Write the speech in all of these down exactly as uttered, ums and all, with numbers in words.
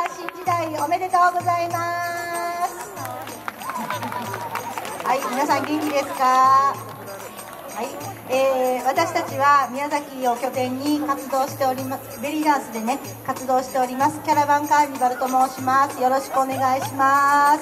新時代おめでとうございます。はい、皆さん元気ですか？はい、えー、私たちは宮崎を拠点に活動しております。ベリーダンスでね活動しておりますキャラバンカーニバルと申します。よろしくお願いします。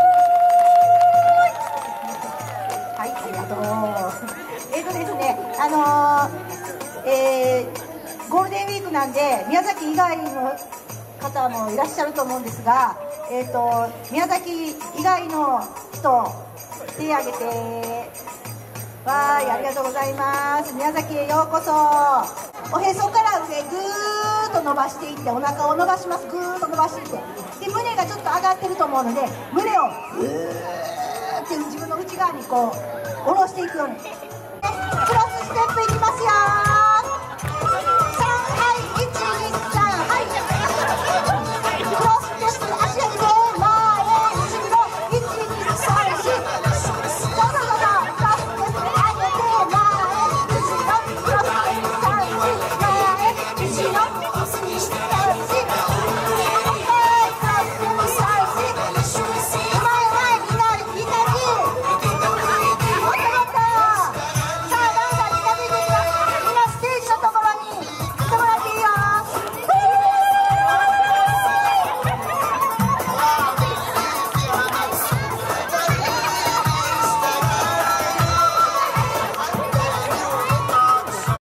はい、ありがとう。えっとですね、あのー、えー、ゴールデンウィークなんで宮崎以外の方もいらっしゃると思うんですが、えっと宮崎以外の人手を挙げて。わーい、ありがとうございます。宮崎へようこそ。おへそから上ぐーっと伸ばしていってお腹を伸ばします。ぐーっと伸ばしていってで胸がちょっと上がってると思うので胸をぐーって自分の内側にこう下ろしていくように、ね、クロスステップいきます。